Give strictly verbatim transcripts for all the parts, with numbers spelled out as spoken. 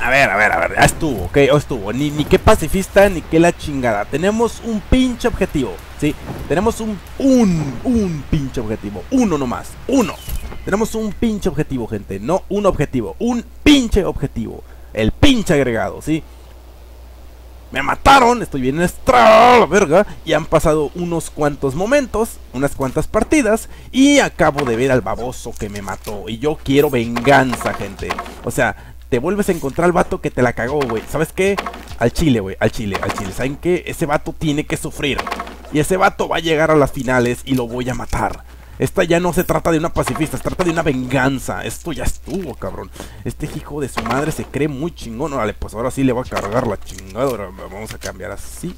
A ver, a ver, a ver, ya estuvo, ok, ya estuvo. Ni, ni qué pacifista, ni qué la chingada. Tenemos un pinche objetivo, ¿sí? Tenemos un, un, un pinche objetivo. Uno nomás, uno. Tenemos un pinche objetivo, gente. No un objetivo, un pinche objetivo. El pinche agregado, ¿sí? Me mataron, estoy bien estrada, la verga. Y han pasado unos cuantos momentos, unas cuantas partidas. Y acabo de ver al baboso que me mató. Y yo quiero venganza, gente. O sea, te vuelves a encontrar al vato que te la cagó, güey. ¿Sabes qué? Al chile, güey, al chile, al chile. ¿Saben qué? Ese vato tiene que sufrir. Y ese vato va a llegar a las finales y lo voy a matar. Esta ya no se trata de una pacifista, se trata de una venganza. Esto ya estuvo, cabrón. Este hijo de su madre se cree muy chingón. Órale, pues ahora sí le voy a cargar la chingadora. Vamos a cambiar así.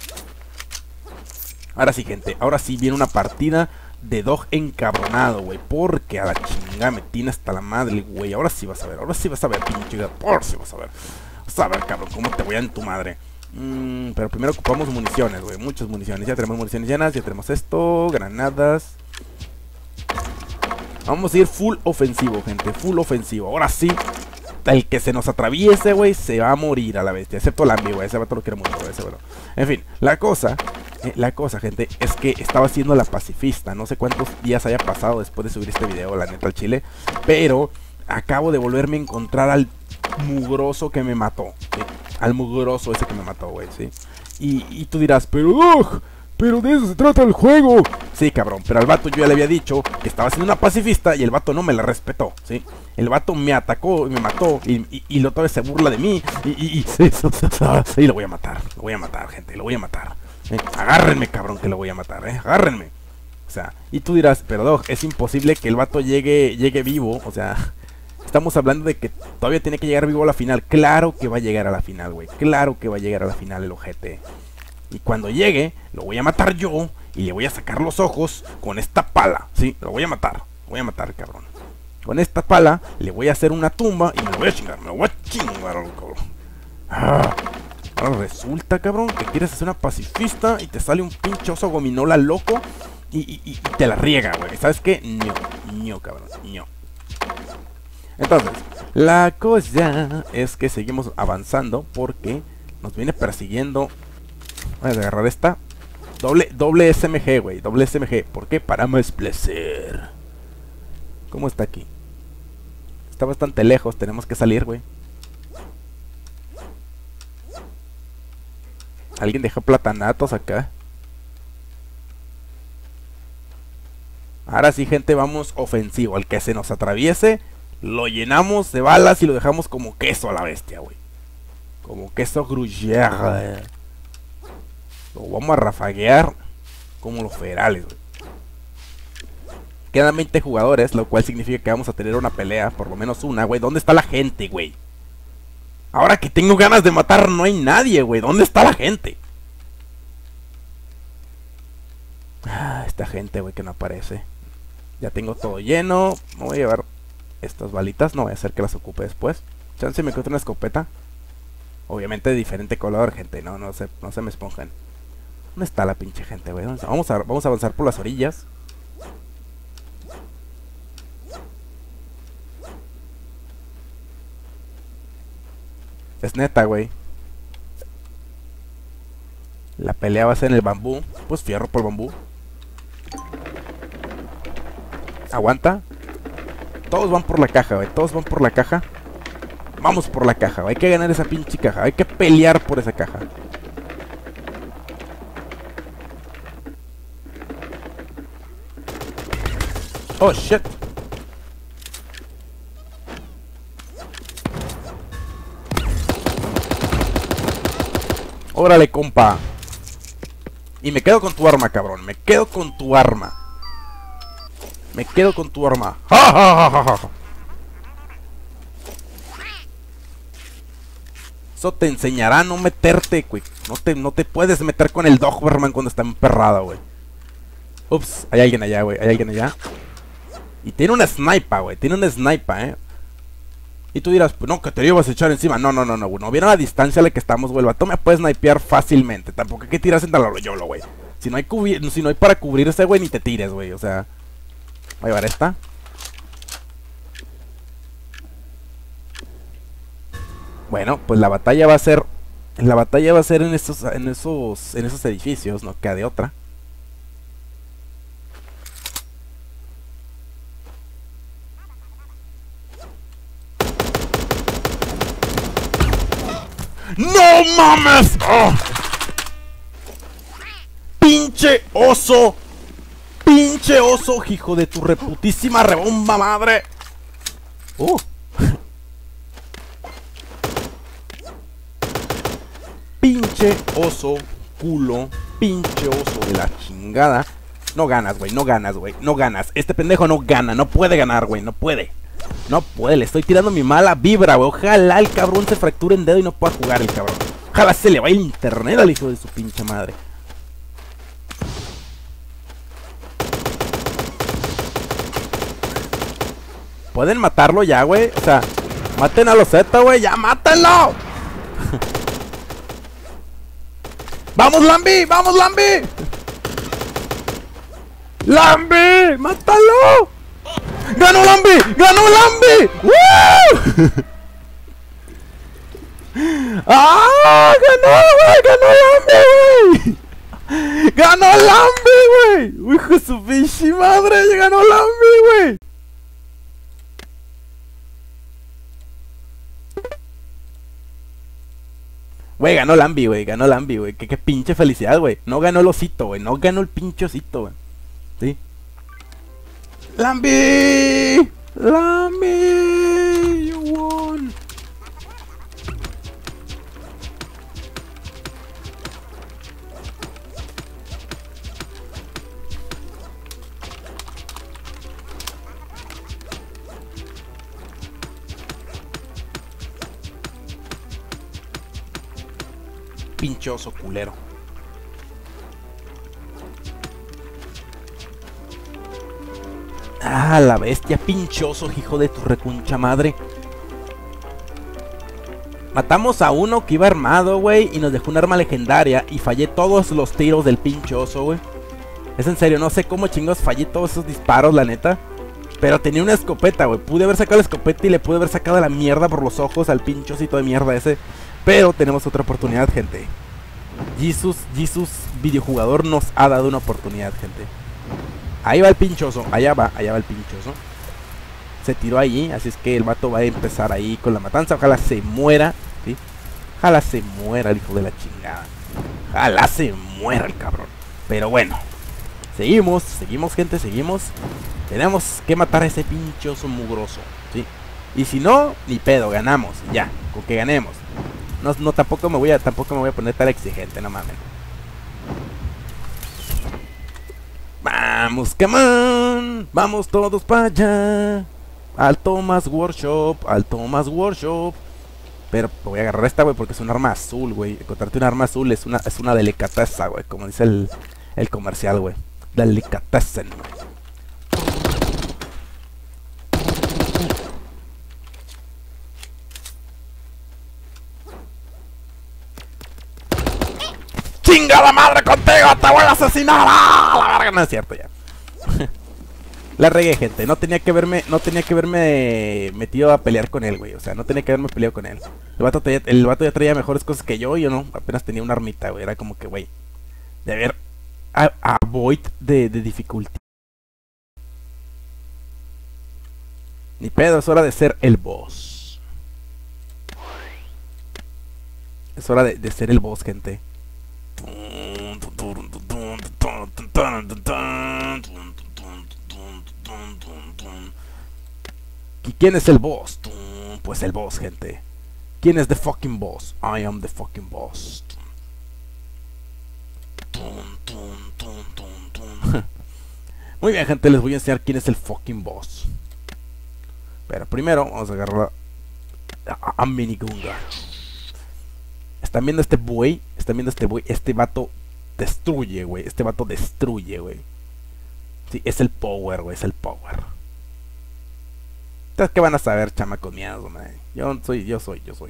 Ahora sí, gente. Ahora sí viene una partida de dog encabronado, güey. Porque a la chingada me tiene hasta la madre, güey. Ahora sí vas a ver, ahora sí vas a ver, pinche. Por si vas a ver. Vas a ver, cabrón, cómo te voy a en tu madre. Mm, pero primero ocupamos municiones, güey. Muchas municiones. Ya tenemos municiones llenas. Ya tenemos esto. Granadas. Vamos a ir full ofensivo, gente, full ofensivo. Ahora sí, el que se nos atraviese, güey, se va a morir a la bestia. Excepto Lambi, güey, ese vato lo quiere mucho, güey, ese bueno. En fin, la cosa, eh, la cosa, gente, es que estaba haciendo la pacifista. No sé cuántos días haya pasado después de subir este video, la neta, al chile. Pero acabo de volverme a encontrar al mugroso que me mató, ¿sí? Al mugroso ese que me mató, güey, ¿sí? Y, y tú dirás, pero Dog, pero de eso se trata el juego. Sí, cabrón, pero al vato yo ya le había dicho que estaba siendo una pacifista y el vato no me la respetó, ¿sí? El vato me atacó y me mató y, y, y la otra vez se burla de mí y, y, y, y lo voy a matar, lo voy a matar, gente, lo voy a matar. ¿eh? Agárrenme, cabrón, que lo voy a matar, ¿eh? Agárrenme. O sea, y tú dirás, pero Dog, es imposible que el vato llegue, llegue vivo, o sea, estamos hablando de que todavía tiene que llegar vivo a la final. Claro que va a llegar a la final, güey, claro que va a llegar a la final el ojete. Y cuando llegue, lo voy a matar yo y le voy a sacar los ojos con esta pala, ¿sí? Lo voy a matar, lo voy a matar, cabrón. Con esta pala le voy a hacer una tumba y me lo voy a chingar, me lo voy a chingar, cabrón. Ah, ahora resulta, cabrón, que quieres hacer una pacifista y te sale un pinche oso gominola loco y, y, y te la riega, güey. ¿Sabes qué? No, no, cabrón, no. Entonces, la cosa es que seguimos avanzando porque nos viene persiguiendo. Voy a agarrar esta. Doble, doble S M G, güey. Doble S M G. ¿Por qué? Para más placer. ¿Cómo está aquí? Está bastante lejos. Tenemos que salir, güey. ¿Alguien dejó platanatos acá? Ahora sí, gente, vamos ofensivo. Al que se nos atraviese, lo llenamos de balas y lo dejamos como queso a la bestia, güey. Como queso gruyère. Lo vamos a rafaguear como los federales, güey. Quedan veinte jugadores, lo cual significa que vamos a tener una pelea, por lo menos una, güey. ¿Dónde está la gente, güey? Ahora que tengo ganas de matar, no hay nadie, güey. ¿Dónde está la gente? Ah, esta gente, güey, que no aparece. Ya tengo todo lleno. Me voy a llevar estas balitas. No voy a hacer que las ocupe después. Chance me encuentro una escopeta. Obviamente de diferente color, gente. No, no se, no se me esponjan. ¿Dónde está la pinche gente, güey? Vamos a, vamos a avanzar por las orillas. Es neta, güey. La pelea va a ser en el bambú. Pues fierro por bambú. Aguanta. Todos van por la caja, güey. Todos van por la caja. Vamos por la caja, güey. Hay que ganar esa pinche caja. Hay que pelear por esa caja. Oh, shit. Órale, compa. Y me quedo con tu arma, cabrón. Me quedo con tu arma. Me quedo con tu arma. ¡Ja, ja, ja, ja, ja! Eso te enseñará a no meterte, güey. No te, no te puedes meter con el Doberman cuando está emperrada, güey. Ups, hay alguien allá, güey. Hay alguien allá. Y tiene una sniper, güey. Tiene una sniper, eh. Y tú dirás, pues no, que te lo ibas a echar encima. No, no, no, no, güey. No vieron la distancia a la que estamos, güey. El vato me puede snipear fácilmente. Tampoco hay que tirarse en el yolo, güey. Si no hay si no hay para cubrirse, güey, ni te tires, güey. O sea, voy a llevar esta. Bueno, pues la batalla va a ser... La batalla va a ser en esos, en esos, en esos edificios, no queda de otra. ¡No mames! ¡Oh! ¡Pinche oso! ¡Pinche oso, hijo de tu reputísima rebomba madre! ¡Uh! Pinche oso, culo, pinche oso de la chingada. No ganas, güey, no ganas, güey, no ganas. Este pendejo no gana, no puede ganar, güey, no puede. No puede, le estoy tirando mi mala vibra, güey. Ojalá el cabrón se fracture en dedo y no pueda jugar el cabrón. Ojalá se le vaya el internet al hijo de su pinche madre. ¿Pueden matarlo ya, güey? O sea, maten a los Z, güey, ya mátenlo. ¡Vamos, Lambi! ¡Vamos, Lambi! ¡Lambi! ¡Mátalo! ¡Ganó Lambi! ¡Ganó Lambi! ¡Woo! ¡Ah! ¡Ganó, güey! ¡Ganó Lambi, güey! ¡Ganó Lambi, güey! ¡Hijo de su pinche madre! ¡Ganó Lambi, güey! Güey, ganó Lambi, güey, ganó Lambi, güey. Qué, qué pinche felicidad, güey. No ganó el osito, güey. No ganó el pinche osito, güey. ¿Sí? ¡Lambi! ¡Lambi! You won. Pinchoso culero. Ah, la bestia, pinchoso, hijo de tu recuncha madre. Matamos a uno que iba armado, güey, y nos dejó un arma legendaria. Y fallé todos los tiros del pinchoso, güey. Es en serio, no sé cómo chingos fallé todos esos disparos, la neta. Pero tenía una escopeta, güey. Pude haber sacado la escopeta y le pude haber sacado la mierda por los ojos al pinchosito de mierda ese. Pero tenemos otra oportunidad, gente. Jesus, Jesus videojugador nos ha dado una oportunidad, gente. Ahí va el pinchoso, allá va, allá va el pinchoso. Se tiró ahí, así es que el vato va a empezar ahí con la matanza. Ojalá se muera, ¿sí? Ojalá se muera el hijo de la chingada. Ojalá se muera el cabrón. Pero bueno, seguimos, seguimos, gente, seguimos. Tenemos que matar a ese pinchoso mugroso, ¿sí? Y si no, ni pedo, ganamos, ya, con que ganemos. No, no, tampoco me voy a, tampoco me voy a poner tan exigente, no mames. Vamos, come on, vamos todos para allá. Al Thomas Workshop, al Thomas Workshop. Pero voy a agarrar esta, güey, porque es un arma azul, güey. Encontrarte un arma azul es una, es una delicateza, güey, como dice el, el comercial, güey. Delicatessen. ¡Chinga la madre contigo! ¡Te voy a asesinar! ¡Ah, la verga! No es cierto ya. La regué, gente. No tenía que verme, no tenía que verme metido a pelear con él, güey. O sea, no tenía que haberme peleado con él. El vato, traía, el vato ya traía mejores cosas que yo y yo no. Apenas tenía una armita, güey. Era como que, güey, de haber a, a void de, de dificultad. Ni pedo, es hora de ser el boss. Es hora de, de ser el boss, gente. ¿Y quién es el boss? Pues el boss, gente. ¿Quién es the fucking boss? I am the fucking boss. Muy bien, gente, les voy a enseñar quién es el fucking boss. Pero primero vamos a agarrar a, a Minigunga. ¿Están viendo este buey? ¿Están viendo este buey? Este vato destruye, güey. Este vato destruye, güey. Sí, es el power, güey. Es el power. ¿Ustedes qué van a saber, chamacos miados, man? Yo soy, yo soy, yo soy.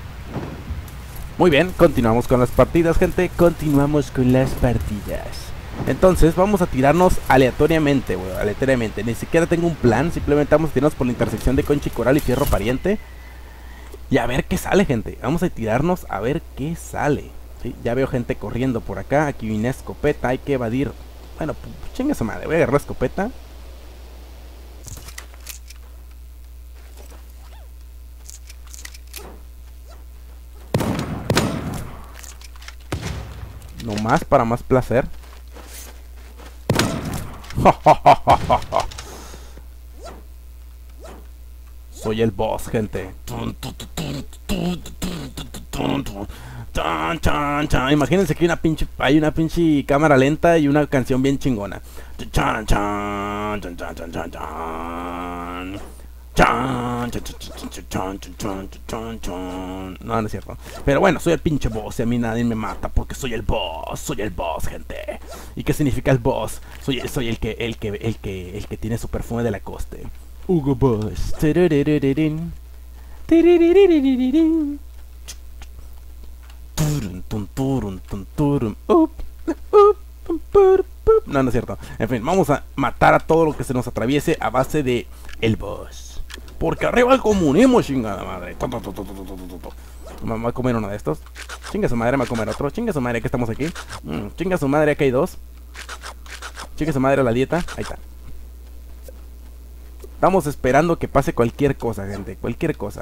Muy bien, continuamos con las partidas, gente. Continuamos con las partidas. Entonces vamos a tirarnos aleatoriamente, güey, aleatoriamente. Ni siquiera tengo un plan, simplemente vamos a tirarnos por la intersección de Concha y Coral y Fierro Pariente. Y a ver qué sale, gente. Vamos a tirarnos a ver qué sale. ¿Sí? Ya veo gente corriendo por acá. Aquí viene escopeta, hay que evadir. Bueno, pues chinga su madre, voy a agarrar la escopeta. No más para más placer. Soy el boss, gente. Imagínense que hay una pinche, hay una pinche cámara lenta y una canción bien chingona. No, no es cierto. Pero bueno, soy el pinche boss y a mí nadie me mata porque soy el boss. Soy el boss, gente. ¿Y qué significa el boss? Soy, soy el que, el que, el que, el que tiene su perfume de la coste. Hugo Boss. No, no es cierto. En fin, vamos a matar a todo lo que se nos atraviese a base de el boss. Porque arriba el comunismo, chingada madre. Me va a comer uno de estos. Chinga su madre, me va a comer otro. Chinga su madre, que estamos aquí. Mm, chinga su madre, aquí hay dos. Chinga su madre la dieta. Ahí está. Estamos esperando que pase cualquier cosa, gente. Cualquier cosa.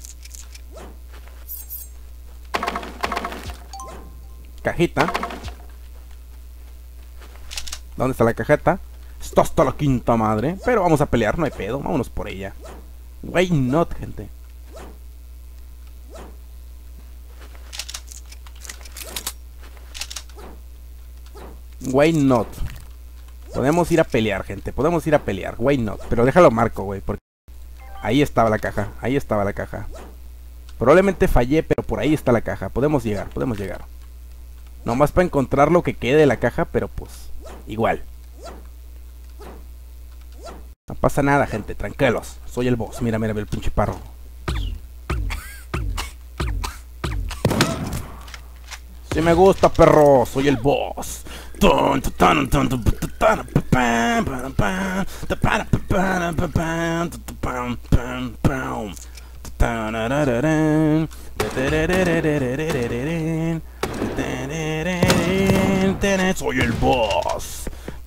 Cajita. ¿Dónde está la cajeta? Está hasta la quinta madre. Pero vamos a pelear, no hay pedo. Vámonos por ella. Why not, gente? Why not? Podemos ir a pelear, gente. Podemos ir a pelear. Why not? Pero déjalo marco, güey. Porque ahí estaba la caja. Ahí estaba la caja. Probablemente fallé, pero por ahí está la caja. Podemos llegar, podemos llegar. Nomás para encontrar lo que quede de la caja, pero pues igual. No pasa nada, gente. Tranquilos. Soy el boss. Mira, mira, mira el pinche parro. Si me gusta, perro. Soy el boss. Soy el boss.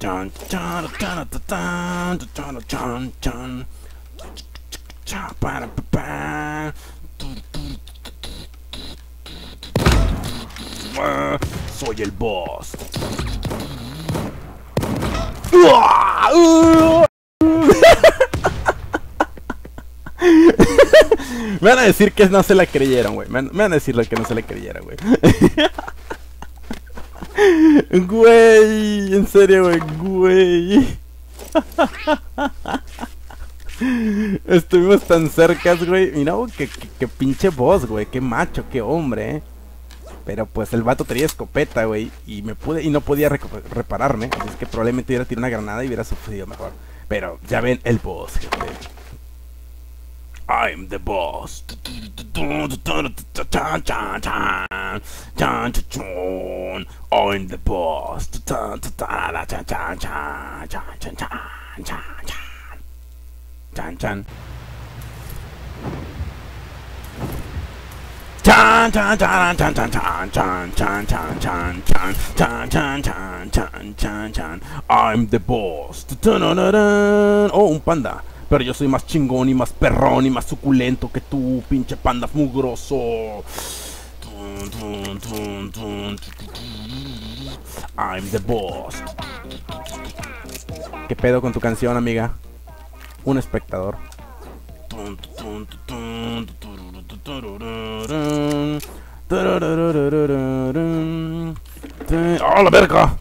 Soy el boss. Me van a decir que no se la creyeron, güey. Me, me van a decir lo que no se la creyeron, güey. Güey, en serio, güey, güey. Estuvimos tan cercas, güey. Mira, güey, que, que, que pinche boss, güey. Qué macho, qué hombre, eh. Pero pues el vato tenía escopeta, güey. Y me pude, y no podía repararme. Así es que probablemente hubiera tirado una granada y hubiera sufrido mejor. Pero ya ven el boss, gente. I'm the boss. I'm the boss. Chan chan. Chan chan chan chan chan chan chan chan chan chan chan chan chan chan chan chan chan. I'm the boss. Oh, un panda. Pero yo soy más chingón y más perrón y más suculento que tú, pinche panda mugroso. I'm the boss. ¿Qué pedo con tu canción, amiga? Un espectador. ¡Oh, la verga!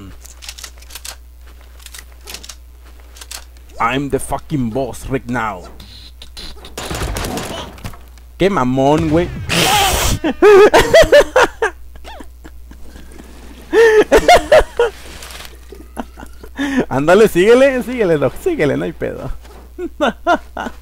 I'm the fucking boss right now. Qué mamón, güey. Ándale, síguele, síguele, Doc, síguele, no hay pedo.